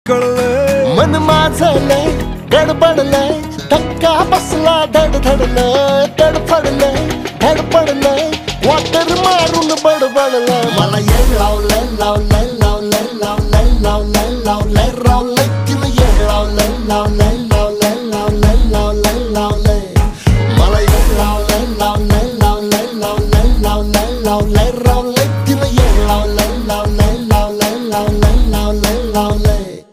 कळलंय मन माझलंय गडबडलंय धक्का बसला धडधडलंय तडफडलंय धडपडलंय वाटर मारून बडबडलंय मला येळ लावलंय लावलंय लावलंय लावलंय लावलंय लावलंय रावलंय तिनं येळ लावलंय लावलंय लावलंय लावलंय लावलंय लावलंय मला येळ लावलंय लावलंय लावलंय लावलंय लावलंय लावलंय रावलंय तिनं येळ लावलंय लावलंय लावलंय लावलंय लावलंय लावलंय